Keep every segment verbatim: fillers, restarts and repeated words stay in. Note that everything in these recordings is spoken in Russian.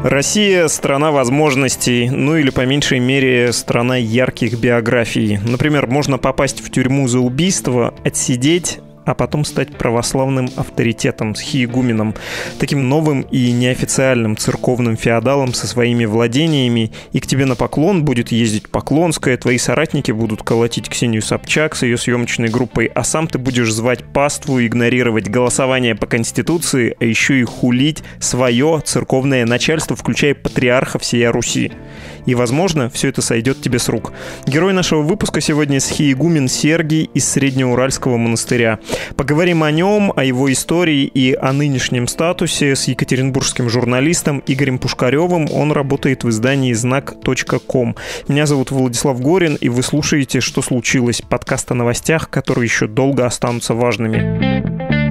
Россия – страна возможностей, ну или по меньшей мере страна ярких биографий. Например, можно попасть в тюрьму за убийство, отсидеть, а потом стать православным авторитетом, схиегуменом, таким новым и неофициальным церковным феодалом со своими владениями, и к тебе на поклон будет ездить Поклонская, твои соратники будут колотить Ксению Собчак с ее съемочной группой, а сам ты будешь звать паству, игнорировать голосование по Конституции, а еще и хулить свое церковное начальство, включая патриарха всей Руси. И, возможно, все это сойдет тебе с рук. Герой нашего выпуска сегодня схиегумен Сергий из Среднеуральского монастыря. Поговорим о нем, о его истории и о нынешнем статусе с екатеринбургским журналистом Игорем Пушкаревым. Он работает в издании знак точка ком. Меня зовут Владислав Горин, и вы слушаете «Что случилось?» — подкаст о новостях, которые еще долго останутся важными.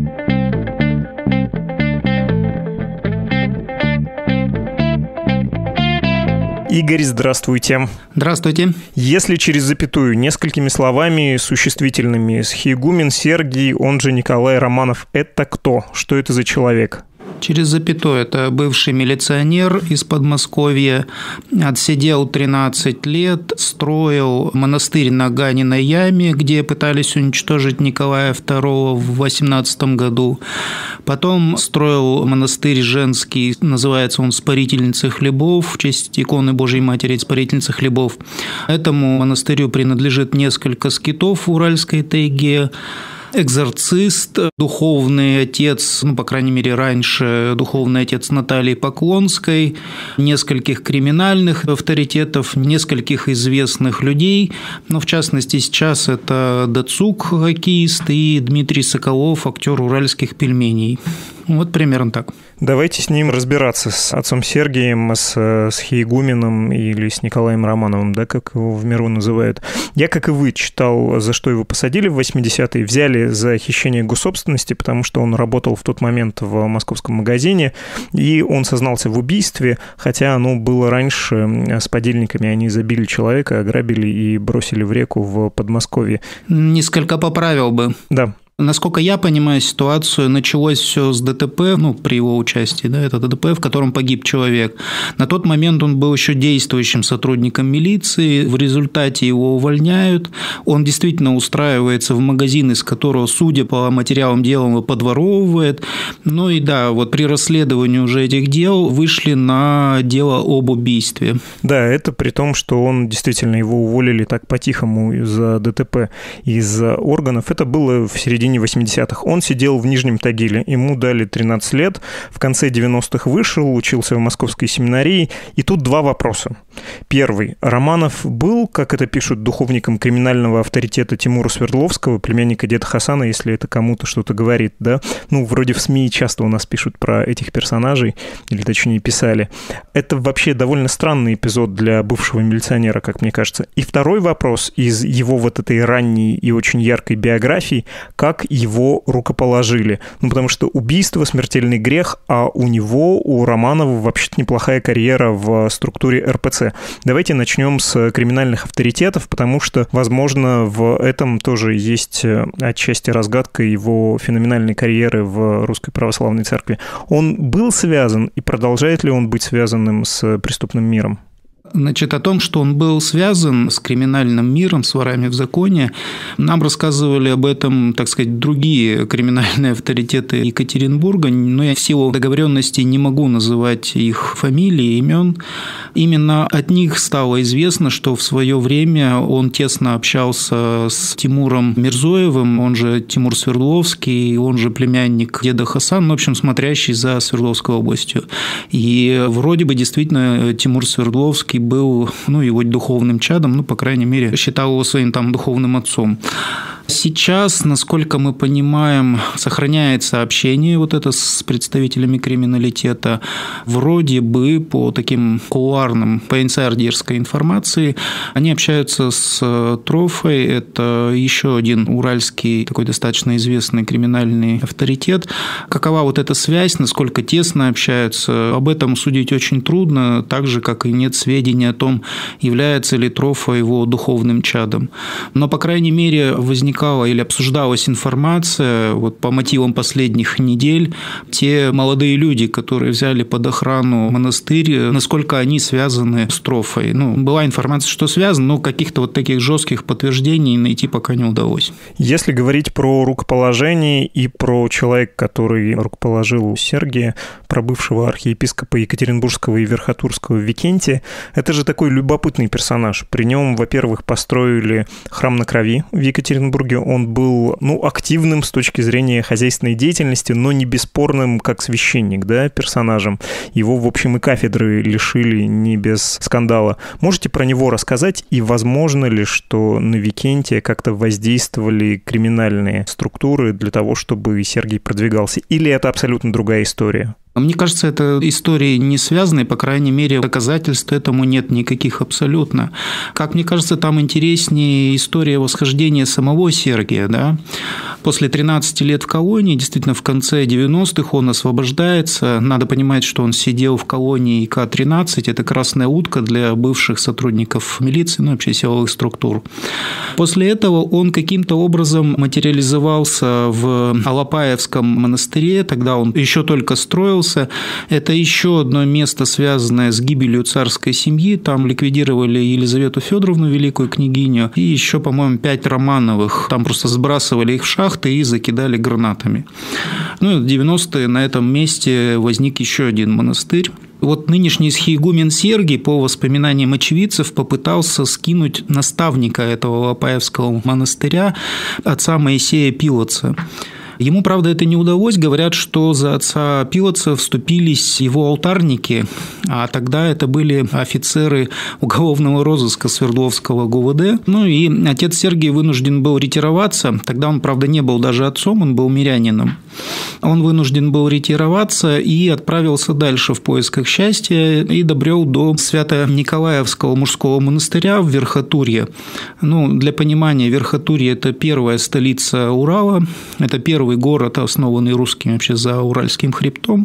Игорь, здравствуйте. Здравствуйте. Если через запятую, несколькими словами существительными, схиегумен Сергий, он же Николай Романов, это кто? Что это за человек? Через запятую. Это бывший милиционер из Подмосковья, отсидел тринадцать лет, строил монастырь на Ганиной яме, где пытались уничтожить Николая второго в восемнадцатом году. Потом строил монастырь женский, называется он «Спарительница хлебов», в честь иконы Божьей Матери «Спарительница хлебов». Этому монастырю принадлежит несколько скитов в Уральской тайге. Экзорцист, духовный отец, ну, по крайней мере, раньше духовный отец Натальи Поклонской, нескольких криминальных авторитетов, нескольких известных людей, но в частности сейчас это Дацук, хоккеист, и Дмитрий Соколов, актер «Уральских пельменей». Вот примерно так. Давайте с ним разбираться, с отцом Сергием, с схиегуменом или с Николаем Романовым, да, как его в миру называют. Я, как и вы, читал, за что его посадили в восьмидесятые. Взяли за хищение госсобственности, потому что он работал в тот момент в московском магазине, и он сознался в убийстве, хотя оно было раньше с подельниками. Они забили человека, ограбили и бросили в реку в Подмосковье. Несколько поправил бы. Да. Насколько я понимаю ситуацию, началось все с ДТП, ну, при его участии, да, это ДТП, в котором погиб человек. На тот момент он был еще действующим сотрудником милиции, в результате его увольняют, он действительно устраивается в магазин, из которого, судя по материалам дела, он подворовывает. Ну и да, вот при расследовании уже этих дел вышли на дело об убийстве. Да, это при том, что он действительно, его уволили так по-тихому из-за ДТП, из органов. Это было в середине восьмидесятых. Он сидел в Нижнем Тагиле, ему дали тринадцать лет, в конце девяностых вышел, учился в московской семинарии, и тут два вопроса. Первый. Романов был, как это пишут, духовником криминального авторитета Тимура Свердловского, племянника деда Хасана, если это кому-то что-то говорит, да? Ну, вроде в СМИ часто у нас пишут про этих персонажей, или точнее писали. Это вообще довольно странный эпизод для бывшего милиционера, как мне кажется. И второй вопрос из его вот этой ранней и очень яркой биографии, как его рукоположили. Ну, потому что убийство — смертельный грех, а у него, у Романова, вообще-то неплохая карьера в структуре эр пэ цэ. Давайте начнем с криминальных авторитетов, потому что, возможно, в этом тоже есть отчасти разгадка его феноменальной карьеры в Русской Православной Церкви. Он был связан, и продолжает ли он быть связанным с преступным миром? Значит, о том, что он был связан с криминальным миром, с ворами в законе, нам рассказывали об этом, так сказать, другие криминальные авторитеты Екатеринбурга, но я в силу договоренности не могу называть их фамилии, имен. Именно от них стало известно, что в свое время он тесно общался с Тимуром Мирзоевым, он же Тимур Свердловский, он же племянник деда Хасана, в общем, смотрящий за Свердловской областью. И вроде бы действительно Тимур Свердловский был, ну, его духовным чадом, ну, по крайней мере, считал его своим там духовным отцом. Сейчас, насколько мы понимаем, сохраняется общение вот это с представителями криминалитета. Вроде бы по таким кулуарным, по инсайдерской информации, они общаются с Трофой, это еще один уральский такой достаточно известный криминальный авторитет. Какова вот эта связь, насколько тесно общаются, об этом судить очень трудно, так же, как и нет сведений о том, является ли Трофа его духовным чадом. Но, по крайней мере, возникает возникала или обсуждалась информация, вот по мотивам последних недель, те молодые люди, которые взяли под охрану монастырь, насколько они связаны с Трофой. Ну, была информация, что связаны, но каких-то вот таких жестких подтверждений найти пока не удалось. Если говорить про рукоположение и про человека, который рукоположил Сергия, про бывшего архиепископа Екатеринбургского и Верхотурского Викентия, это же такой любопытный персонаж. При нем, во-первых, построили храм на Крови в Екатеринбурге. Он был, ну, активным с точки зрения хозяйственной деятельности, но не бесспорным как священник, да, персонажем. Его, в общем, и кафедры лишили не без скандала. Можете про него рассказать, и возможно ли, что на Викентия как-то воздействовали криминальные структуры для того, чтобы Сергий продвигался? Или это абсолютно другая история? Мне кажется, это истории не связаны, по крайней мере, доказательств этому нет никаких абсолютно. Как мне кажется, там интереснее история восхождения самого Сергия. Да? После тринадцати лет в колонии, действительно, в конце девяностых он освобождается. Надо понимать, что он сидел в колонии К тринадцать, это красная утка для бывших сотрудников милиции, ну, вообще силовых структур. После этого он каким-то образом материализовался в Алапаевском монастыре, тогда он еще только строил. Это еще одно место, связанное с гибелью царской семьи. Там ликвидировали Елизавету Федоровну, великую княгиню, и еще, по-моему, пять Романовых. Там просто сбрасывали их в шахты и закидали гранатами. Ну и в девяностые на этом месте возник еще один монастырь. Вот нынешний схиегумен Сергий, по воспоминаниям очевидцев, попытался скинуть наставника этого Алапаевского монастыря, отца Моисея Пилотца. Ему, правда, это не удалось. Говорят, что за отца Пилотца вступились его алтарники, а тогда это были офицеры уголовного розыска Свердловского ГУВД. Ну и отец Сергий вынужден был ретироваться. Тогда он, правда, не был даже отцом, он был мирянином. Он вынужден был ретироваться и отправился дальше в поисках счастья и добрел до Свято-Николаевского мужского монастыря в Верхотурье. Ну, для понимания, Верхотурье – это первая столица Урала, это первый город, основанный русскими вообще за Уральским хребтом.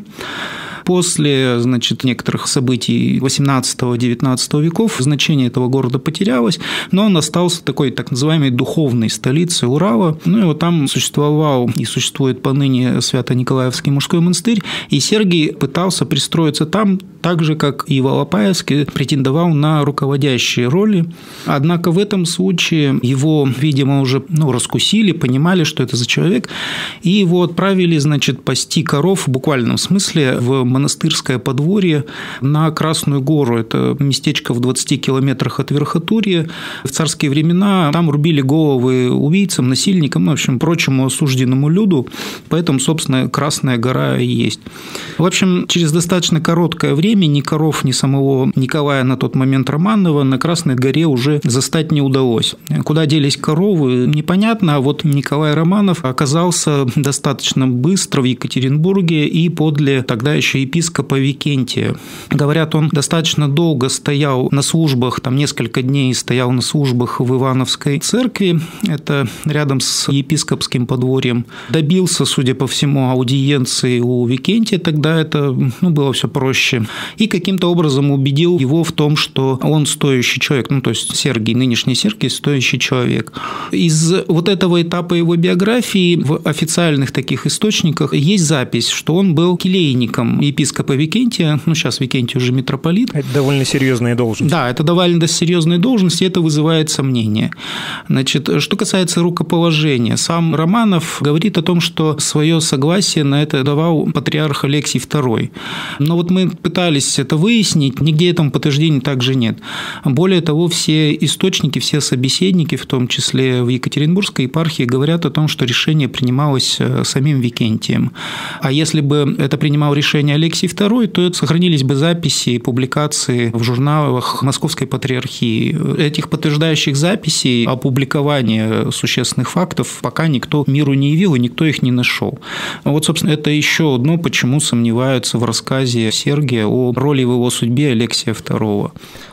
После, значит, некоторых событий восемнадцатого-девятнадцатого веков значение этого города потерялось, но он остался такой так называемой духовной столицей Урала. Ну и вот там существовал и существует поныне Свято-Николаевский мужской монастырь, и Сергий пытался пристроиться там, так же, как и в Алапаевске, претендовал на руководящие роли. Однако в этом случае его, видимо, уже ну, раскусили, понимали, что это за человек, и его отправили, значит, пасти коров в буквальном смысле в монастырское подворье на Красную гору. Это местечко в двадцати километрах от Верхотурья. В царские времена там рубили головы убийцам, насильникам, ну, в общем, прочему осужденному люду. Поэтому, собственно, Красная гора и есть. В общем, через достаточно короткое время ни коров, ни самого Николая на тот момент Романова на Красной горе уже застать не удалось. Куда делись коровы, непонятно, а вот Николай Романов оказался достаточно быстро в Екатеринбурге и подле тогда еще епископа Викентия. Говорят, он достаточно долго стоял на службах, там несколько дней стоял на службах в Ивановской церкви, это рядом с епископским подворьем. Добился, судя по всему, аудиенции у Викентия, тогда это ну, было все проще. И каким-то образом убедил его в том, что он стоящий человек, ну то есть Сергий, нынешний Сергий, стоящий человек. Из вот этого этапа его биографии в официальных таких источниках есть запись, что он был келейником епископа Викентия, ну сейчас Викентий уже митрополит. Это довольно серьезная должность. Да, это довольно серьезная должность, и это вызывает сомнения. Значит, что касается рукоположения, сам Романов говорит о том, что свое согласие на это давал патриарх Алексий второй. Но вот мы пытались это выяснить, нигде этому подтверждения также нет. Более того, все источники, все собеседники, в том числе в Екатеринбургской епархии, говорят о том, что решение принималось самим Викентием. А если бы это принимал решение Алексий второй, то сохранились бы записи и публикации в журналах Московской патриархии. Этих подтверждающих записей опубликования существенных фактов пока никто миру не явил, и никто их не нашел. Вот, собственно, это еще одно, почему сомневаются в рассказе Сергия о роли в его судьбе Алексия второго.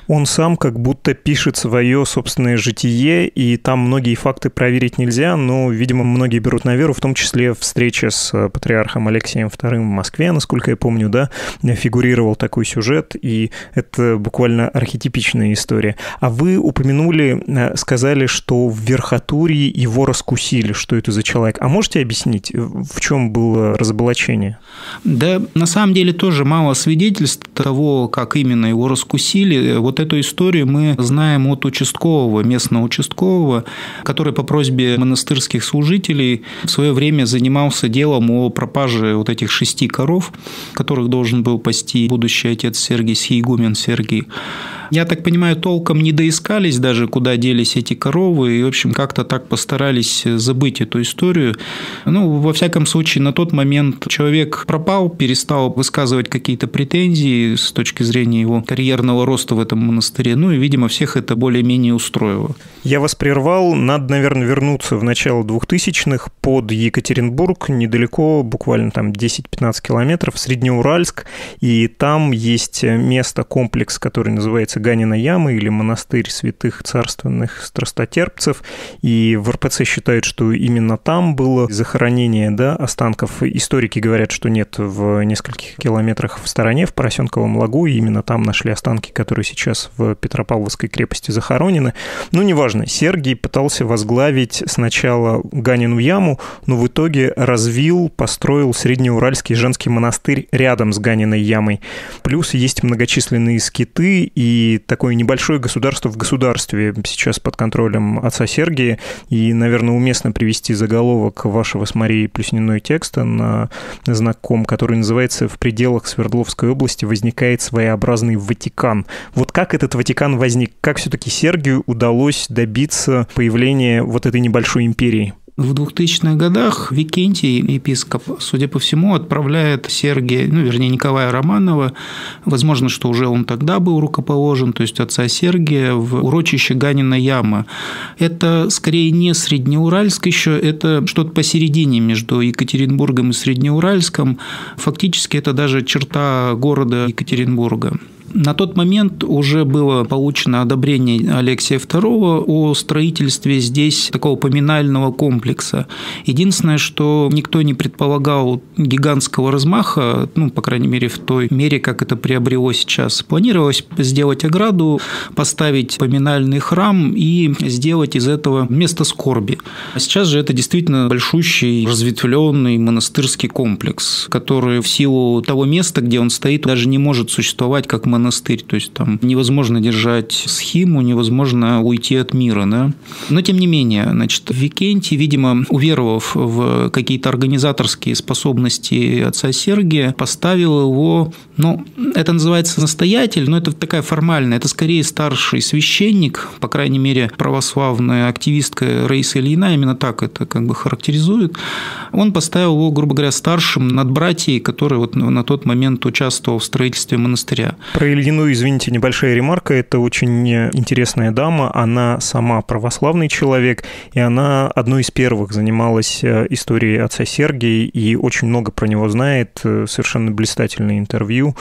Он сам как будто пишет свое собственное житие, и там многие факты проверить нельзя, но, видимо, многие берут на веру, в том числе встреча с патриархом Алексием вторым в Москве, насколько я помню, да, фигурировал такой сюжет, и это буквально архетипичная история. А вы упомянули, сказали, что в Верхотурье его раскусили, что это за человек. А можете объяснить, в чем было разоблачение? Да, на самом деле тоже мало свидетельств того, как именно его раскусили. Вот эту историю мы знаем от участкового, местного участкового, который по просьбе монастырских служителей в свое время занимался делом о пропаже вот этих шести коров, которых должен был пасти будущий отец Сергий, сиигумен Сергий. Я так понимаю, толком не доискались даже, куда делись эти коровы, и, в общем, как-то так постарались забыть эту историю. Ну, во всяком случае, на тот момент человек пропал, перестал высказывать какие-то претензии с точки зрения его карьерного роста в этом монастыре, ну и, видимо, всех это более-менее устроило. Я вас прервал, надо, наверное, вернуться в начало двухтысячных под Екатеринбург, недалеко, буквально там десять-пятнадцать километров, Среднеуральск, и там есть место, комплекс, который называется Ганина яма или монастырь святых царственных страстотерпцев, и в эр пэ цэ считают, что именно там было захоронение, да, останков. Историки говорят, что нет, в нескольких километрах в стороне, в Поросенковом лагу, и именно там нашли останки, которые сейчас в Петропавловской крепости захоронены. Ну, неважно, Сергий пытался возглавить сначала Ганину яму, но в итоге развил, построил Среднеуральский женский монастырь рядом с Ганиной ямой. Плюс есть многочисленные скиты и такое небольшое государство в государстве сейчас под контролем отца Сергия. И, наверное, уместно привести заголовок вашего с Марией Плюсниной текста на знаком, который называется «В пределах Свердловской области возникает своеобразный Ватикан». Вот как этот Ватикан возник? Как все-таки Сергию удалось добиться появления вот этой небольшой империи? В двухтысячных годах Викентий, епископ, судя по всему, отправляет Сергия, ну, вернее, Николая Романова, возможно, что уже он тогда был рукоположен, то есть отца Сергия, в урочище Ганина яма. Это скорее не Среднеуральск еще, это что-то посередине между Екатеринбургом и Среднеуральском. Фактически это даже черта города Екатеринбурга. На тот момент уже было получено одобрение Алексия второго о строительстве здесь такого поминального комплекса. Единственное, что никто не предполагал гигантского размаха, ну, по крайней мере, в той мере, как это приобрело сейчас. Планировалось сделать ограду, поставить поминальный храм и сделать из этого место скорби. А сейчас же это действительно большущий, разветвленный монастырский комплекс, который в силу того места, где он стоит, даже не может существовать как монастырь. монастырь, то есть там невозможно держать схиму, невозможно уйти от мира, да. Но тем не менее, значит, Викентий, видимо, уверовав в какие-то организаторские способности отца Сергия, поставил его, ну, это называется настоятель, но это такая формальная, это скорее старший священник, по крайней мере, православная активистка Раиса Ильина именно так это как бы характеризует. Он поставил его, грубо говоря, старшим над братьей, который вот на тот момент участвовал в строительстве монастыря. Про Ильину, извините, небольшая ремарка. Это очень интересная дама. Она сама православный человек, и она одной из первых занималась историей отца Сергия и очень много про него знает. Совершенно блистательное интервью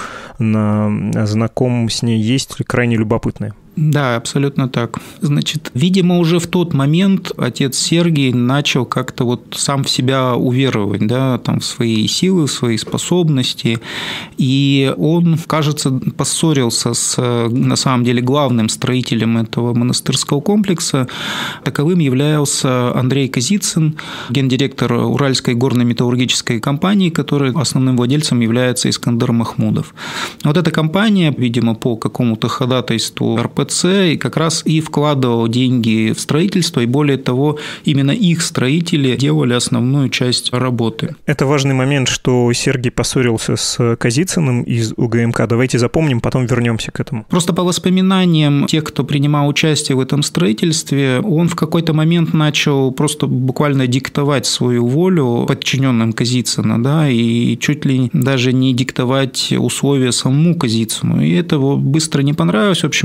на знакомом с ней есть, крайне любопытное. Да, абсолютно так. Значит, видимо, уже в тот момент отец Сергий начал как-то вот сам в себя уверовать, да, там, в свои силы, в свои способности, и он, кажется, поссорился с, на самом деле, главным строителем этого монастырского комплекса. Таковым являлся Андрей Козицын, гендиректор Уральской горно-металлургической компании, которой основным владельцем является Искандер Махмудов. Вот эта компания, видимо, по какому-то ходатайству эр пэ цэ и как раз и вкладывал деньги в строительство, и более того, именно их строители делали основную часть работы. Это важный момент, что Сергий поссорился с Козицыным из у гэ эм ка. Давайте запомним, потом вернемся к этому. Просто по воспоминаниям тех, кто принимал участие в этом строительстве, он в какой-то момент начал просто буквально диктовать свою волю подчиненным Козицына, да, и чуть ли даже не диктовать условия самому Козицыну. И это быстро не понравилось. В общем, достаточно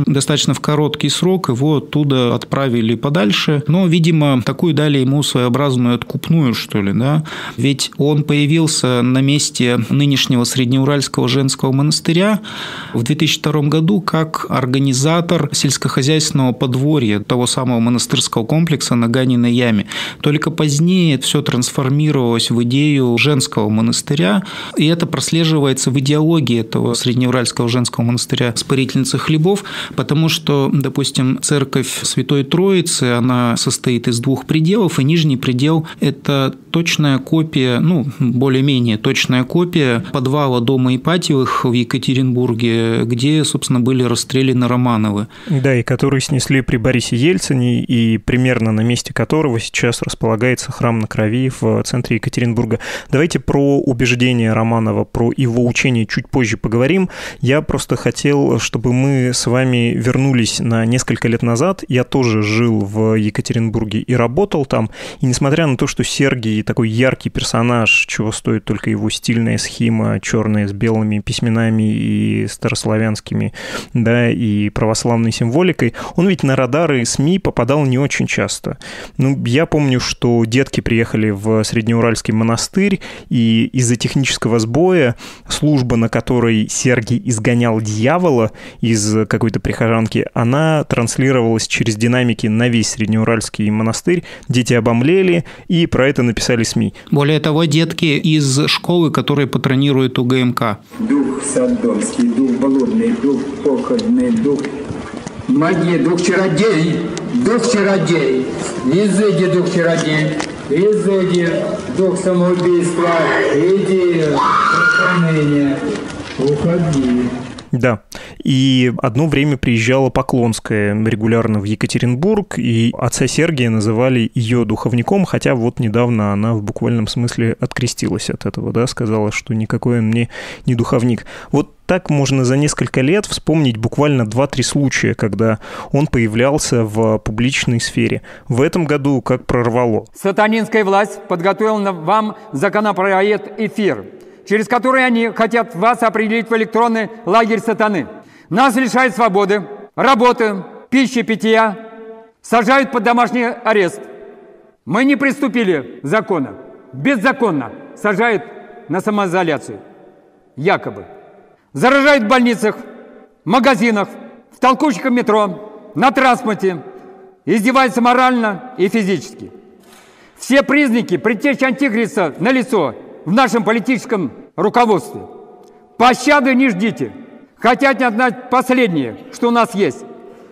достаточно в короткий срок его оттуда отправили подальше, но, видимо, такую дали ему своеобразную откупную, что ли, да, ведь он появился на месте нынешнего Среднеуральского женского монастыря в две тысячи втором году как организатор сельскохозяйственного подворья того самого монастырского комплекса на Ганиной яме. Только позднее все трансформировалось в идею женского монастыря, и это прослеживается в идеологии этого Среднеуральского женского монастыря Спорительницы Хлебов, потому что, допустим, церковь Святой Троицы, она состоит из двух пределов, и нижний предел – это точная копия, ну, более-менее точная копия подвала дома Ипатьевых в Екатеринбурге, где, собственно, были расстреляны Романовы. Да, и которые снесли при Борисе Ельцине, и примерно на месте которого сейчас располагается храм на Крови в центре Екатеринбурга. Давайте про убеждения Романова, про его учение чуть позже поговорим. Я просто хотел, чтобы мы с вами вернулись на несколько лет назад. Я тоже жил в Екатеринбурге и работал там, и несмотря на то, что Сергий такой яркий персонаж, чего стоит только его стильная схема, черная с белыми письменами и старославянскими, да, и православной символикой, он ведь на радары СМИ попадал не очень часто. Ну, я помню, что детки приехали в Среднеуральский монастырь, и из-за технического сбоя служба, на которой Сергий изгонял дьявола из какой-то прихожанки, она транслировалась через динамики на весь Среднеуральский монастырь. Дети обомлели, и про это написали СМИ. Более того, детки из школы, которые патронируют УГМК. Дух садомский, дух болотный, дух походный, дух магии, дух чародей, дух чародей, изыди, дух чародей, изыди, дух самоубийства, иди, поклонение, уходи. Да, и одно время приезжала Поклонская регулярно в Екатеринбург, и отца Сергия называли ее духовником, хотя вот недавно она в буквальном смысле открестилась от этого, да, сказала, что никакой он мне не духовник. Вот так можно за несколько лет вспомнить буквально два-три случая, когда он появлялся в публичной сфере. В этом году как прорвало. Сатанинская власть подготовила вам законопроект «Эфир», через который они хотят вас определить в электронный лагерь сатаны. Нас лишают свободы, работы, пищи, питья, сажают под домашний арест. Мы не приступили закона, беззаконно сажают на самоизоляцию, якобы. Заражают в больницах, магазинах, в толкучках метро, на транспорте, издеваются морально и физически. Все признаки предтечи Антихриста налицо в нашем политическом руководстве. Пощады не ждите. Хотят отдать последнее, что у нас есть.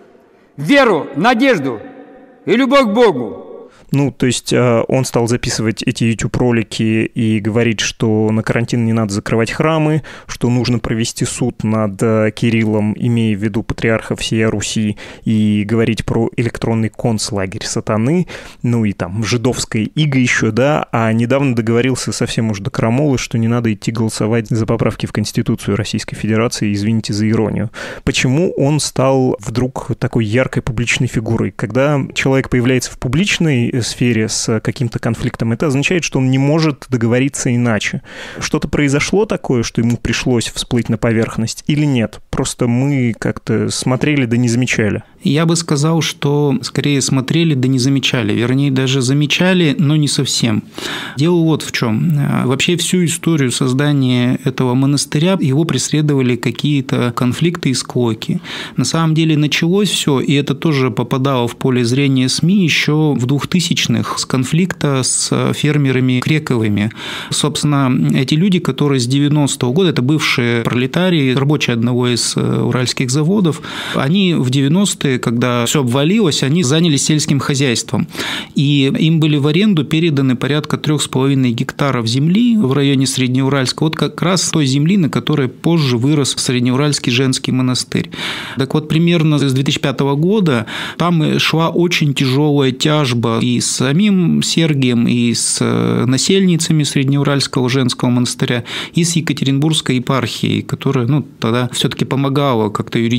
Веру, надежду и любовь к Богу. Ну, то есть он стал записывать эти YouTube-ролики и говорить, что на карантин не надо закрывать храмы, что нужно провести суд над Кириллом, имея в виду патриарха всей Руси, и говорить про электронный концлагерь сатаны, ну и там жидовская ига еще, да, а недавно договорился совсем уж до крамолы, что не надо идти голосовать за поправки в Конституцию Российской Федерации, извините за иронию. Почему он стал вдруг такой яркой публичной фигурой? Когда человек появляется в публичной сфере с каким-то конфликтом, это означает, что он не может договориться иначе. Что-то произошло такое, что ему пришлось всплыть на поверхность, или нет? Просто мы как-то смотрели да не замечали. Я бы сказал, что скорее смотрели да не замечали. Вернее, даже замечали, но не совсем. Дело вот в чем. Вообще всю историю создания этого монастыря его преследовали какие-то конфликты и склоки. На самом деле началось все, и это тоже попадало в поле зрения СМИ еще в двухтысячных с конфликта с фермерами Крековыми. Собственно, эти люди, которые с девяностого года, это бывшие пролетарии, рабочие одного из уральских заводов, они в девяностые, когда все обвалилось, они занялись сельским хозяйством. И им были в аренду переданы порядка трех с половиной гектаров земли в районе Среднеуральска. Вот как раз той земли, на которой позже вырос Среднеуральский женский монастырь. Так вот, примерно с две тысячи пятого года там шла очень тяжелая тяжба и с самим Сергием, и с насельницами Среднеуральского женского монастыря, и с Екатеринбургской епархией, которая, ну, тогда все-таки помогала как-то юридически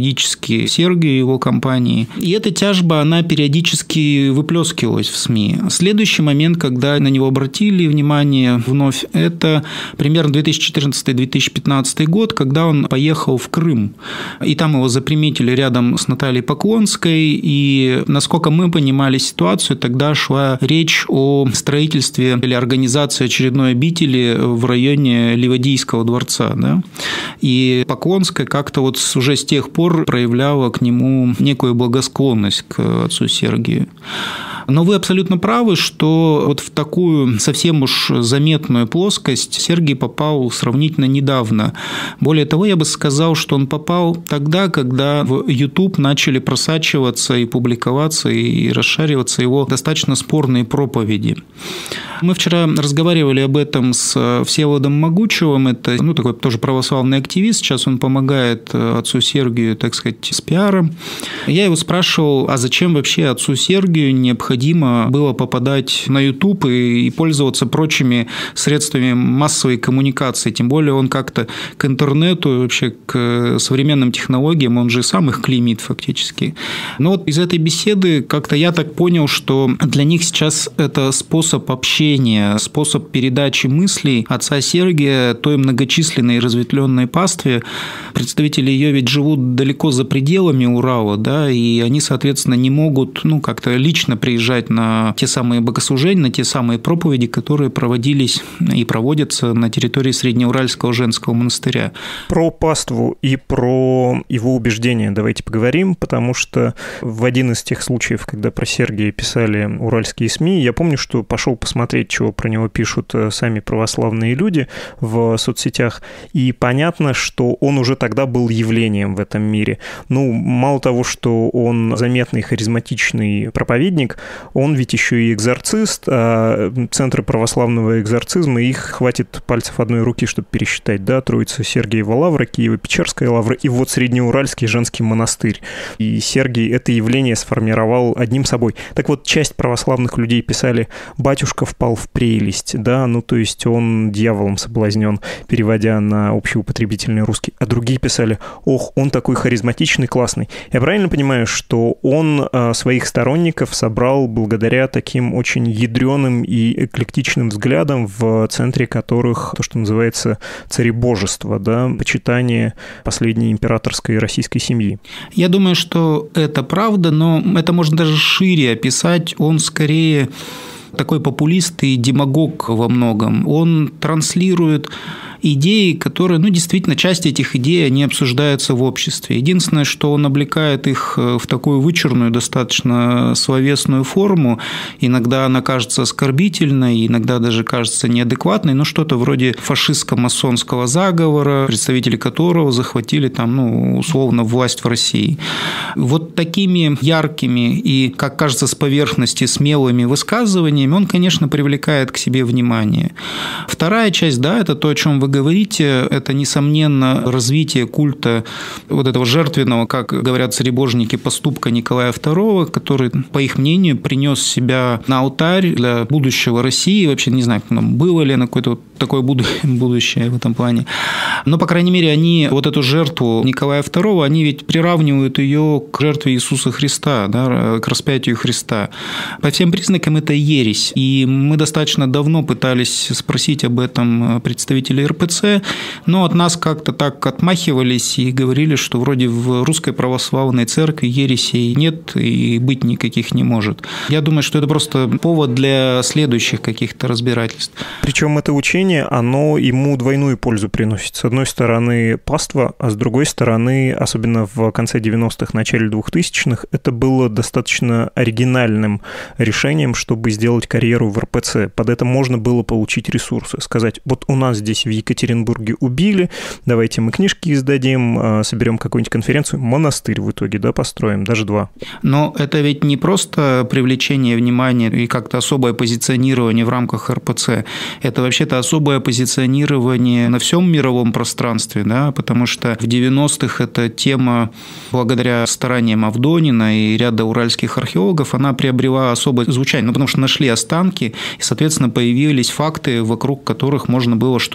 убытки Сергию и его компании. И эта тяжба, она периодически выплескивалась в СМИ. Следующий момент, когда на него обратили внимание вновь, это примерно две тысячи четырнадцатый - две тысячи пятнадцатый год, когда он поехал в Крым. И там его заприметили рядом с Натальей Поклонской. И, насколько мы понимали ситуацию, тогда шла речь о строительстве или организации очередной обители в районе Ливадийского дворца. Да? И Поклонская как-то вот уже с тех пор проявляла к нему некую благосклонность к отцу Сергию. Но вы абсолютно правы, что вот в такую совсем уж заметную плоскость Сергий попал сравнительно недавно. Более того, я бы сказал, что он попал тогда, когда в YouTube начали просачиваться и публиковаться, и расшариваться его достаточно спорные проповеди. Мы вчера разговаривали об этом с Всеволодом Могучевым, это ну, такой тоже православный активист, сейчас он помогает отцу Сергию, так сказать, с пиаром. Я его спрашивал, а зачем вообще отцу Сергию необходимо было попадать на YouTube и пользоваться прочими средствами массовой коммуникации, тем более он как-то к интернету, вообще к современным технологиям, он же сам их клеймит фактически. Но вот из этой беседы как-то я так понял, что для них сейчас это способ общения, способ передачи мыслей отца Сергия той многочисленной и разветвленной пастве. Представители ее ведь живут далеко за пределами Урала, да, и они, соответственно, не могут ну, как-то лично приезжать на те самые богослужения, на те самые проповеди, которые проводились и проводятся на территории Среднеуральского женского монастыря. Про паству и про его убеждения давайте поговорим, потому что в один из тех случаев, когда про Сергия писали уральские СМИ, я помню, что пошел посмотреть, чего про него пишут сами православные люди в соцсетях, и понятно, что он уже тогда был явлением в этом мире. Ну, мало того, что он заметный харизматичный проповедник, он ведь еще и экзорцист, а центры православного экзорцизма, их хватит пальцев одной руки, чтобы пересчитать, да, Троица Сергиева Лавра, Киево-Печерская Лавра и вот Среднеуральский женский монастырь. И Сергий это явление сформировал одним собой. Так вот, часть православных людей писали: «Батюшка впал в прелесть», да, ну то есть он дьяволом соблазнен, переводя на общеупотребительный русский, а другие писали: «Ох, он такой харизматичный, классный». Я правильно понимаю, что он своих сторонников собрал благодаря таким очень ядреным и эклектичным взглядам, в центре которых то, что называется цаrebожество, да, почитание последней императорской российской семьи? Я думаю, что это правда, но это можно даже шире описать. Он скорее такой популист и демагог во многом. Он транслирует идеи, которые, ну, действительно, часть этих идей, они обсуждаются в обществе. Единственное, что он облекает их в такую вычурную, достаточно словесную форму. Иногда она кажется оскорбительной, иногда даже кажется неадекватной, но что-то вроде фашистско-масонского заговора, представители которого захватили там, ну, условно, власть в России. Вот такими яркими и, как кажется, с поверхности смелыми высказываниями он, конечно, привлекает к себе внимание. Вторая часть, да, это то, о чем вы говорите, это, несомненно, развитие культа вот этого жертвенного, как говорят царебожники, поступка Николая второго, который, по их мнению, принес себя на алтарь для будущего России. Вообще не знаю, было ли на какое-то такое будущее в этом плане. Но, по крайней мере, они вот эту жертву Николая второго, они ведь приравнивают ее к жертве Иисуса Христа, да, к распятию Христа. По всем признакам это ересь. И мы достаточно давно пытались спросить об этом представителей эр пэ цэ, но от нас как-то так отмахивались и говорили, что вроде в Русской Православной Церкви ересей нет и быть никаких не может. Я думаю, что это просто повод для следующих каких-то разбирательств. Причем это учение, оно ему двойную пользу приносит. С одной стороны паства, а с другой стороны, особенно в конце девяностых, начале двухтысячных, это было достаточно оригинальным решением, чтобы сделать карьеру в эр пэ цэ. Под это можно было получить ресурсы, сказать: вот у нас здесь в Екатеринбурге убили, давайте мы книжки издадим, соберем какую-нибудь конференцию, монастырь в итоге, да, построим, даже два. Но это ведь не просто привлечение внимания и как-то особое позиционирование в рамках эр пэ цэ, это вообще-то особое позиционирование на всем мировом пространстве, да, потому что в девяностых эта тема, благодаря стараниям Авдонина и ряда уральских археологов, она приобрела особое звучание, ну, потому что нашли останки, и, соответственно, появились факты, вокруг которых можно было что-то говорить.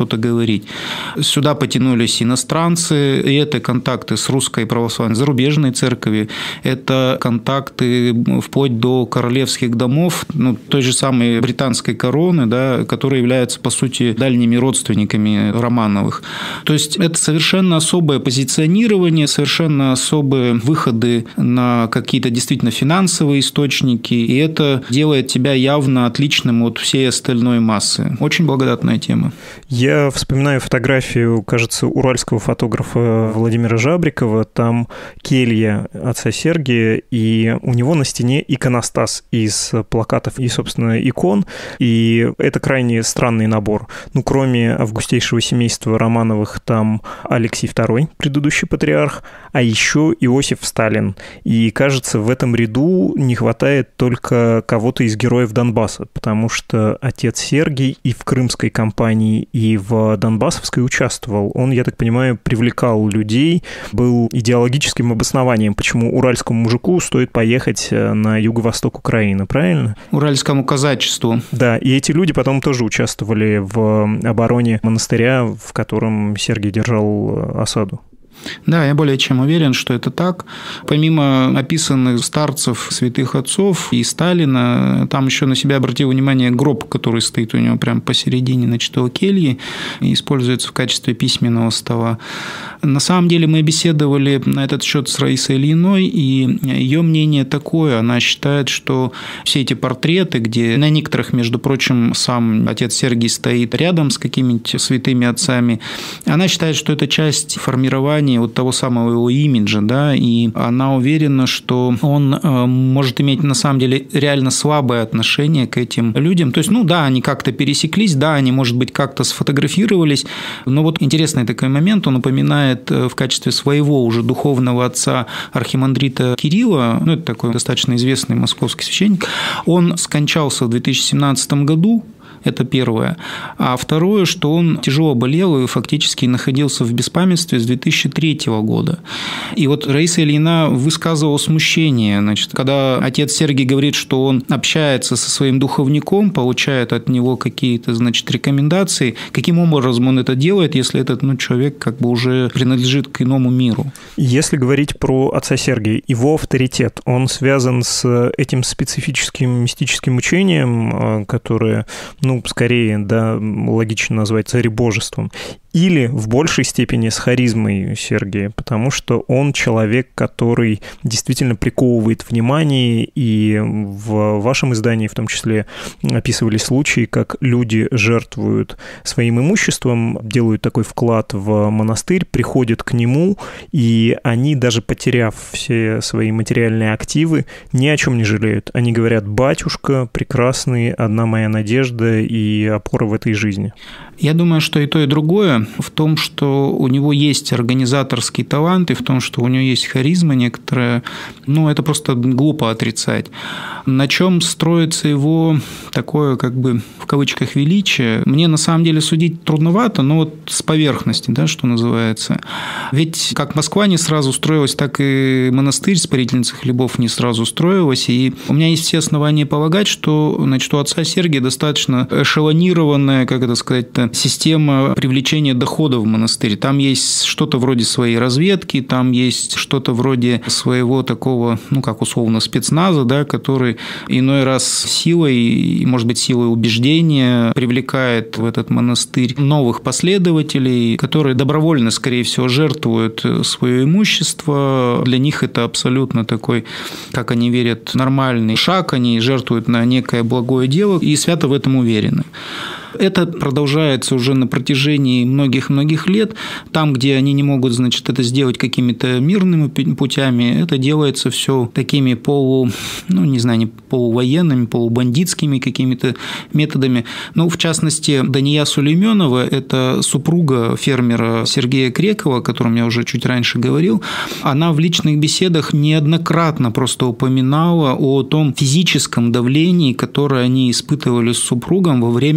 говорить. Сюда потянулись иностранцы, и это контакты с русской православной зарубежной церковью, это контакты вплоть до королевских домов, ну, той же самой британской короны, да, которые являются, по сути, дальними родственниками Романовых. То есть это совершенно особое позиционирование, совершенно особые выходы на какие-то действительно финансовые источники, и это делает тебя явно отличным от всей остальной массы. Очень благодатная тема. Я вспоминаю фотографию, кажется, уральского фотографа Владимира Жабрикова. Там келья отца Сергия, и у него на стене иконостас из плакатов и, собственно, икон. И это крайне странный набор. Ну, кроме августейшего семейства Романовых, там Алексей второй, предыдущий патриарх, а еще Иосиф Сталин. И, кажется, в этом ряду не хватает только кого-то из героев Донбасса, потому что отец Сергий и в крымской кампании, и в донбассовской участвовал. Он, я так понимаю, привлекал людей, был идеологическим обоснованием, почему уральскому мужику стоит поехать на юго-восток Украины, правильно? Уральскому казачеству. Да, и эти люди потом тоже участвовали в обороне монастыря, в котором Сергий держал осаду. Да, я более чем уверен, что это так. Помимо описанных старцев, святых отцов и Сталина, там еще на себя обратил внимание гроб, который стоит у него прямо посередине, значит, его кельи, и используется в качестве письменного стола. На самом деле мы беседовали на этот счет с Раисой Ильиной, и ее мнение такое. Она считает, что все эти портреты, где на некоторых, между прочим, сам отец Сергий стоит рядом с какими-нибудь святыми отцами, она считает, что это часть формирования вот того самого его имиджа, да, и она уверена, что он может иметь на самом деле реально слабое отношение к этим людям. То есть, ну да, они как-то пересеклись, да, они, может быть, как-то сфотографировались, но вот интересный такой момент, он упоминает в качестве своего уже духовного отца архимандрита Кирилла, ну, это такой достаточно известный московский священник, он скончался в две тысячи семнадцатом году. Это первое. А второе, что он тяжело болел и фактически находился в беспамятстве с две тысячи третьего года. И вот Раиса Ильина высказывала смущение. Значит, когда отец Сергий говорит, что он общается со своим духовником, получает от него какие-то, значит, рекомендации, каким образом он это делает, если этот, ну, человек как бы уже принадлежит к иному миру. Если говорить про отца Сергия, его авторитет, он связан с этим специфическим мистическим учением, которое, ну, скорее, да, логично назвать цаrebожеством, или в большей степени с харизмой Сергия, потому что он человек, который действительно приковывает внимание, и в вашем издании в том числе описывали случаи, как люди жертвуют своим имуществом, делают такой вклад в монастырь, приходят к нему, и они, даже потеряв все свои материальные активы, ни о чем не жалеют. Они говорят: «Батюшка прекрасный, одна моя надежда и опора в этой жизни». Я думаю, что и то, и другое в том, что у него есть организаторский талант, и в том, что у него есть харизма некоторая. Ну, это просто глупо отрицать. На чем строится его такое, как бы, в кавычках, величие, мне на самом деле судить трудновато, но вот с поверхности, да, что называется. Ведь как Москва не сразу строилась, так и монастырь Спасительницы Хлебов не сразу строилась. И у меня есть все основания полагать, что, значит, у отца Сергия достаточно эшелонированная, как это сказать, система привлечения доходов в монастырь. Там есть что-то вроде своей разведки, там есть что-то вроде своего такого, ну, как условно, спецназа, да, который иной раз силой, может быть, силой убеждения привлекает в этот монастырь новых последователей, которые добровольно, скорее всего, жертвуют свое имущество. Для них это абсолютно такой, как они верят, нормальный шаг. Они жертвуют на некое благое дело и свято в этом уверены. Это продолжается уже на протяжении многих-многих лет. Там, где они не могут, значит, это сделать какими-то мирными путями, это делается все такими полу, ну, не знаю, не полувоенными, полубандитскими какими-то методами. Ну, в частности, Дания Сулейменова, это супруга фермера Сергея Крекова, о котором я уже чуть раньше говорил, она в личных беседах неоднократно просто упоминала о том физическом давлении, которое они испытывали с супругом во время вот этих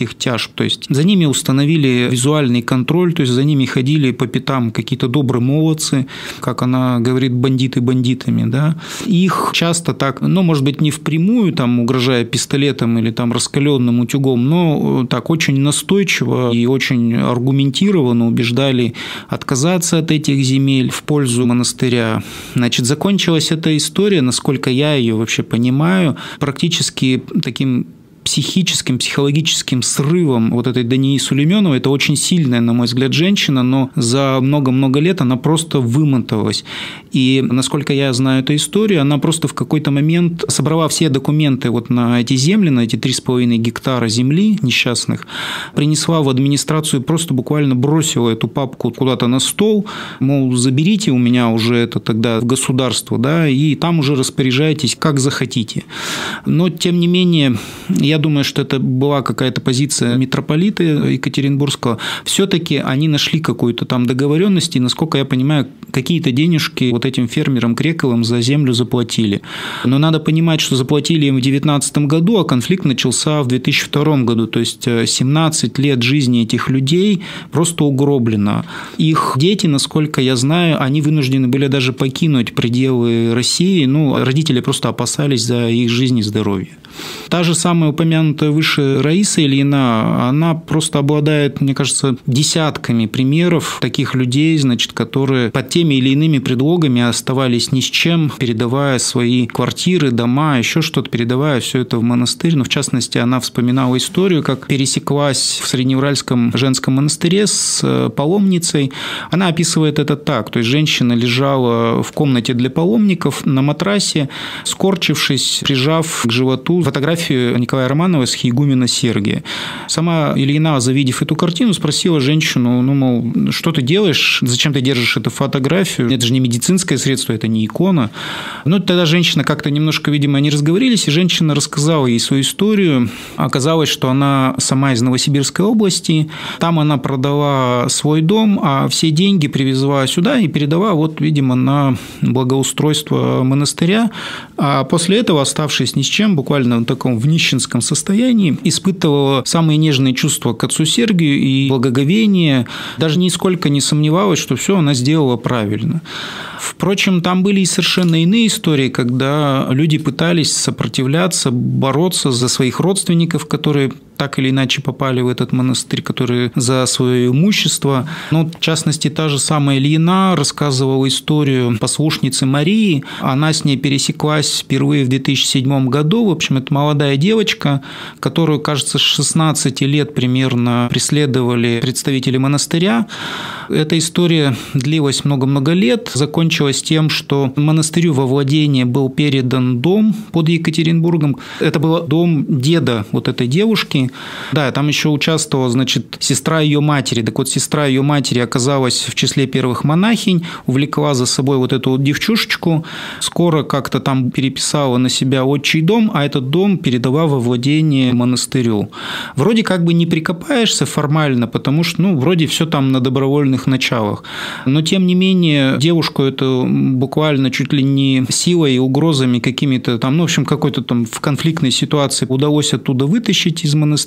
всяких тяжб. То есть за ними установили визуальный контроль, то есть за ними ходили по пятам какие-то добрые молодцы, как она говорит, бандиты бандитами, да. Их часто так, ну, может быть, не впрямую, там, угрожая пистолетом или там раскаленным утюгом, но так очень настойчиво и очень аргументированно убеждали отказаться от этих земель в пользу монастыря. Значит, закончилась эта история, насколько я ее вообще понимаю, практически таким психическим, психологическим срывом вот этой Дании Сулейменовой. Это очень сильная, на мой взгляд, женщина, но за много-много лет она просто вымоталась. И, насколько я знаю эту историю, она просто в какой-то момент собрала все документы вот на эти земли, на эти три с половиной гектара земли несчастных, принесла в администрацию, просто буквально бросила эту папку куда-то на стол, мол, заберите у меня уже это тогда в государство, да, и там уже распоряжайтесь, как захотите. Но, тем не менее, я Я думаю, что это была какая-то позиция митрополита Екатеринбургского. Все-таки они нашли какую-то там договоренность, и, насколько я понимаю, какие-то денежки вот этим фермерам Крековым за землю заплатили. Но надо понимать, что заплатили им в две тысячи девятнадцатом году, а конфликт начался в две тысячи втором году. То есть семнадцать лет жизни этих людей просто угроблено. Их дети, насколько я знаю, они вынуждены были даже покинуть пределы России. Ну, родители просто опасались за их жизнь и здоровье. Та же самая упомянутая выше Раиса Ильина, она просто обладает, мне кажется, десятками примеров таких людей, значит, которые под теми или иными предлогами оставались ни с чем, передавая свои квартиры, дома, еще что-то, передавая все это в монастырь. Но, в частности, она вспоминала историю, как пересеклась в Среднеуральском женском монастыре с паломницей. Она описывает это так. То есть женщина лежала в комнате для паломников на матрасе, скорчившись, прижав к животу фотографию Николая Романова с хиегумена Сергия. Сама Ильина, завидев эту картину, спросила женщину, ну, мол, что ты делаешь, зачем ты держишь эту фотографию, это же не медицинское средство, это не икона. Ну, тогда женщина как-то немножко, видимо, не разговорились, и женщина рассказала ей свою историю. Оказалось, что она сама из Новосибирской области, там она продала свой дом, а все деньги привезла сюда и передала, вот, видимо, на благоустройство монастыря. А после этого, оставшись ни с чем, буквально в таком в нищенском состоянии, испытывала самые нежные чувства к отцу Сергию и благоговение, даже нисколько не сомневалась, что все она сделала правильно. Впрочем, там были и совершенно иные истории, когда люди пытались сопротивляться, бороться за своих родственников, которые так или иначе попали в этот монастырь, которые за свое имущество. Ну, в частности, та же самая Ильина рассказывала историю послушницы Марии. Она с ней пересеклась впервые в две тысячи седьмом году. В общем, это молодая девочка, которую, кажется, с шестнадцати лет примерно преследовали представители монастыря. Эта история длилась много-много лет, закончилась тем, что монастырю во владение был передан дом под Екатеринбургом. Это был дом деда вот этой девушки. Да, там еще участвовала, значит, сестра ее матери. Так вот, сестра ее матери оказалась в числе первых монахинь, увлекла за собой вот эту вот девчушечку, скоро как-то там переписала на себя отчий дом, а этот дом передала во владение монастырю. Вроде как бы не прикопаешься формально, потому что, ну, вроде все там на добровольных началах. Но, тем не менее, девушку эту буквально чуть ли не силой и угрозами какими-то там, ну, в общем, какой-то там в конфликтной ситуации удалось оттуда вытащить из монастыря.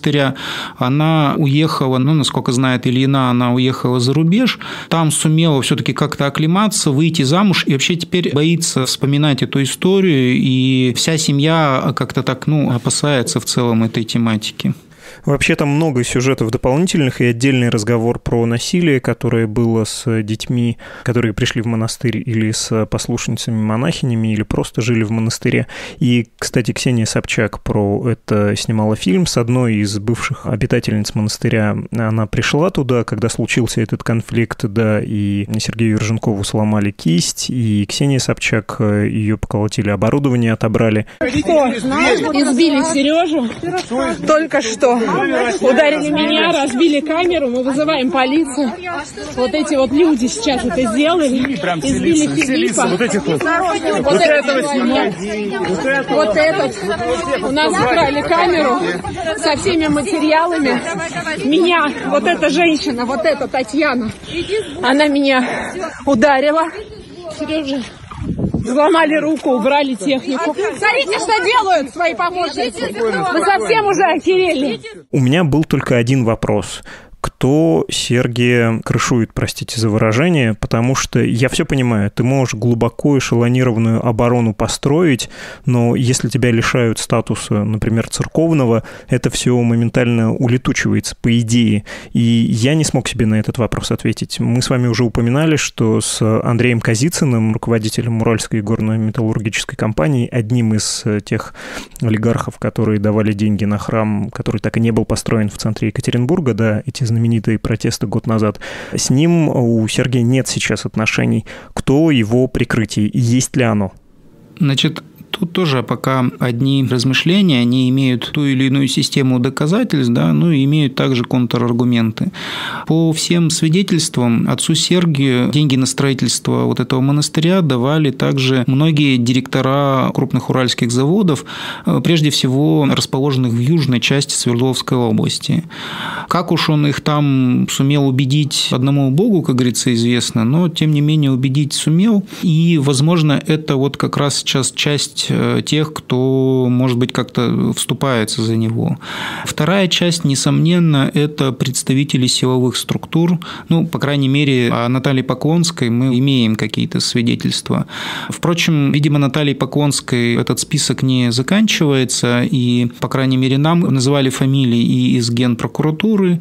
Она уехала, ну, насколько знает Ильина, она уехала за рубеж, там сумела все-таки как-то оклематься, выйти замуж, и вообще теперь боится вспоминать эту историю, и вся семья как-то так, ну, опасается в целом этой тематики. Вообще там много сюжетов дополнительных и отдельный разговор про насилие, которое было с детьми, которые пришли в монастырь, или с послушницами-монахинями, или просто жили в монастыре. И, кстати, Ксения Собчак про это снимала фильм с одной из бывших обитательниц монастыря. Она пришла туда, когда случился этот конфликт, да, и Сергею Ерженкову сломали кисть, и Ксения Собчак, ее поколотили, оборудование отобрали. Что? Избили Сережу? Только что. Ударили меня, разбили камеру, мы вызываем полицию. Вот эти вот люди сейчас это сделали. Избили Филиппа. Вот этих вот. Вот этого снимать. Вот этот. У нас украли камеру со всеми материалами. Меня, вот эта женщина, вот эта Татьяна, она меня ударила. Сережа, Взломали руку, убрали технику. Смотрите, что делают свои помощники. Мы совсем уже охерели. У меня был только один вопрос. Кто Сергия крышует, простите за выражение, потому что я все понимаю, ты можешь глубоко эшелонированную оборону построить, но если тебя лишают статуса, например, церковного, это все моментально улетучивается, по идее. И я не смог себе на этот вопрос ответить. Мы с вами уже упоминали, что с Андреем Казицыным, руководителем Уральской горно-металлургической компании, одним из тех олигархов, которые давали деньги на храм, который так и не был построен в центре Екатеринбурга, да, эти знаменитые протесты год назад. С ним у Сергия нет сейчас отношений. Кто его прикрытие и есть ли оно? Значит, тут тоже пока одни размышления, они имеют ту или иную систему доказательств, да, ну и имеют также контраргументы. По всем свидетельствам, отцу Сергию деньги на строительство вот этого монастыря давали также многие директора крупных уральских заводов, прежде всего расположенных в южной части Свердловской области. Как уж он их там сумел убедить, одному Богу, как говорится, известно, но тем не менее убедить сумел. И, возможно, это вот как раз сейчас часть тех, кто, может быть, как-то вступается за него. Вторая часть, несомненно, это представители силовых структур. Ну, по крайней мере, о Наталье Поклонской мы имеем какие-то свидетельства. Впрочем, видимо, Натальей Поклонской этот список не заканчивается, и, по крайней мере, нам называли фамилии и из Генпрокуратуры,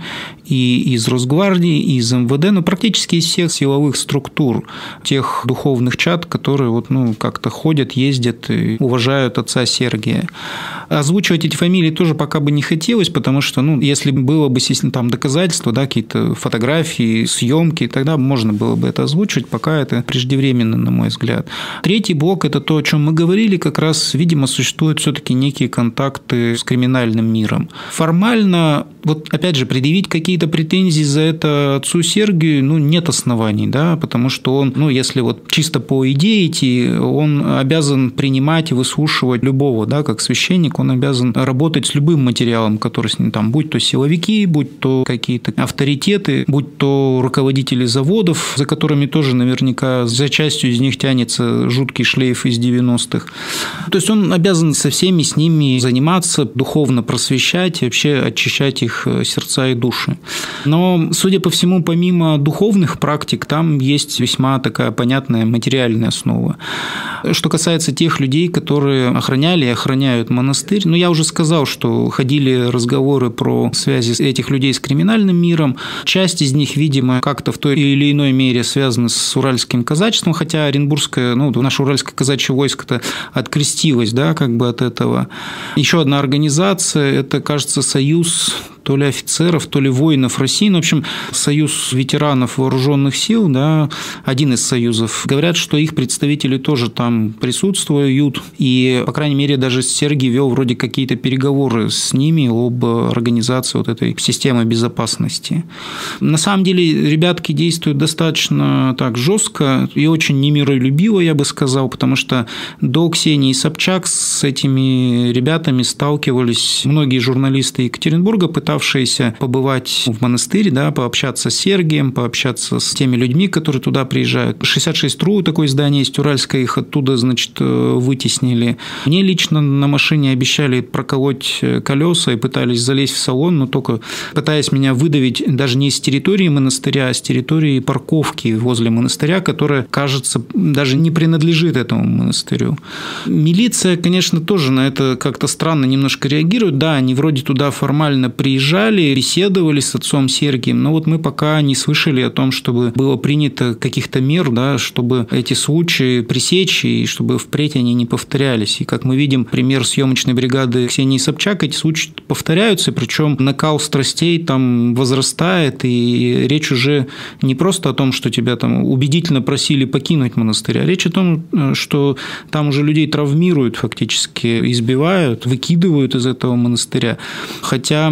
и из Росгвардии, и из эм вэ дэ, но практически из всех силовых структур, тех духовных чад, которые вот, ну, как-то ходят, ездят и уважают отца Сергия. Озвучивать эти фамилии тоже пока бы не хотелось, потому что, ну, если было бы, естественно, там доказательства, да, какие-то фотографии, съемки, тогда можно было бы это озвучивать, пока это преждевременно, на мой взгляд. Третий блок – это то, о чем мы говорили, как раз, видимо, существуют все-таки некие контакты с криминальным миром. Формально, вот опять же, предъявить какие-то претензии за это отцу Сергию, ну, нет оснований, да, потому что он, ну, если вот чисто по идее идти, он обязан принимать и выслушивать любого, да, как священник, он обязан работать с любым материалом, который с ним там, будь то силовики, будь то какие-то авторитеты, будь то руководители заводов, за которыми тоже наверняка за частью из них тянется жуткий шлейф из девяностых. То есть он обязан со всеми с ними заниматься, духовно просвещать и вообще очищать их сердца и души. Но, судя по всему, помимо духовных практик, там есть весьма такая понятная материальная основа. Что касается тех людей, которые охраняли и охраняют монастырь, ну, я уже сказал, что ходили разговоры про связи этих людей с криминальным миром. Часть из них, видимо, как-то в той или иной мере связана с уральским казачеством, хотя Оренбургское, ну, наше уральское казачье войско-то открестилось, да, как бы от этого. Еще одна организация, это, кажется, союз то ли офицеров, то ли воинов России, ну, в общем, союз ветеранов вооруженных сил, да, один из союзов. Говорят, что их представители тоже там присутствуют, и, по крайней мере, даже Сергий вел вроде какие-то переговоры с ними об организации вот этой системы безопасности. На самом деле, ребятки действуют достаточно так жестко и очень немиролюбиво, я бы сказал, потому что до Ксении Собчак с этими ребятами сталкивались многие журналисты Екатеринбурга, пытавшиеся побывать в монастыре, да, пообщаться с Сергием, пообщаться с теми людьми, которые туда приезжают. шестьдесят шесть РУ, такое издание есть уральское, их оттуда, значит, вытеснили. Мне лично на машине обещали проколоть колеса и пытались залезть в салон, но только пытаясь меня выдавить даже не с территории монастыря, а с территории парковки возле монастыря, которая, кажется, даже не принадлежит этому монастырю. Милиция, конечно, тоже на это как-то странно немножко реагирует. Да, они вроде туда формально приезжали, беседовали с отцом Сергием, но вот мы пока не слышали о том, чтобы было принято каких-то мер, да, чтобы эти случаи пресечь и чтобы впредь они не повторялись. И как мы видим, пример съемочной бригады Ксении Собчак, эти случаи повторяются, причем накал страстей там возрастает, и речь уже не просто о том, что тебя там убедительно просили покинуть монастырь, а речь о том, что там уже людей травмируют фактически, избивают, выкидывают из этого монастыря. Хотя тут еще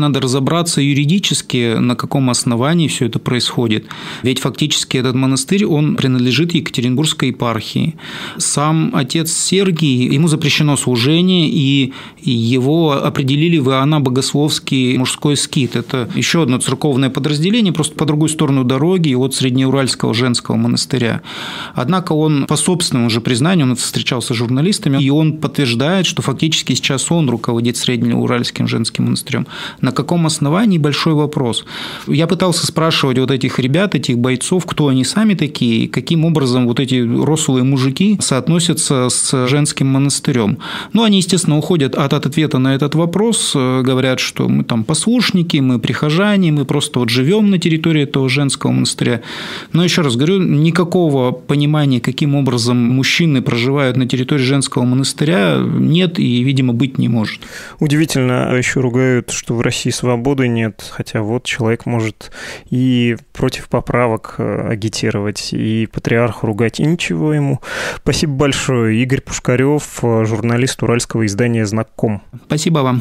надо разобраться юридически, на каком основании все это происходит. Ведь фактически этот монастырь, он принадлежит Екатеринбургской епархии. Сам отец Сергий, ему запрещено служение, и его определили в Иоанно-Богословский мужской скит. Это еще одно церковное подразделение, просто по другую сторону дороги от Среднеуральского женского монастыря. Однако он по собственному же признанию, он встречался с журналистами, и он подтверждает, что фактически сейчас он руководит Среднеуральским женским монастырем. На каком основании – большой вопрос. Я пытался спрашивать вот этих ребят, этих бойцов, кто они сами такие, каким образом вот эти рослые мужики соотносятся с женским монастырем. Ну, они, естественно, уходят от, от ответа на этот вопрос, говорят, что мы там послушники, мы прихожане, мы просто вот живем на территории этого женского монастыря. Но еще раз говорю, никакого понимания, каким образом мужчины проживают на территории женского монастыря, нет и, видимо, быть не может. Удивительно, а еще ругают, что в России свободы нет, хотя вот человек может и против поправок агитировать, и патриарху ругать, и ничего ему. Спасибо большое. Игорь Пушкарев, журналист уральского издания «Знак.ком». Спасибо вам.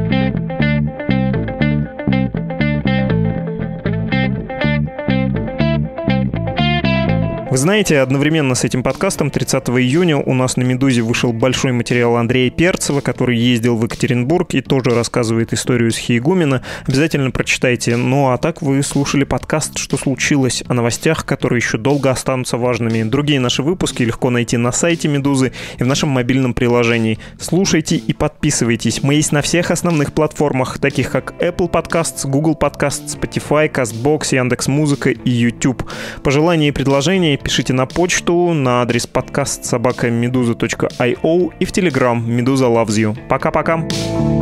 Вы знаете, одновременно с этим подкастом тридцатого июня у нас на «Медузе» вышел большой материал Андрея Перцева, который ездил в Екатеринбург и тоже рассказывает историю схиегумена. Обязательно прочитайте. Ну а так вы слушали подкаст «Что случилось?», о новостях, которые еще долго останутся важными. Другие наши выпуски легко найти на сайте «Медузы» и в нашем мобильном приложении. Слушайте и подписывайтесь. Мы есть на всех основных платформах, таких как Apple Podcasts, Google Podcasts, Spotify, CastBox, Яндекс.Музыка и YouTube. Пожелания и предложения пишите на почту, на адрес подкаст собака медуза точка ай о и в Telegram «Медуза loves you». Пока-пока!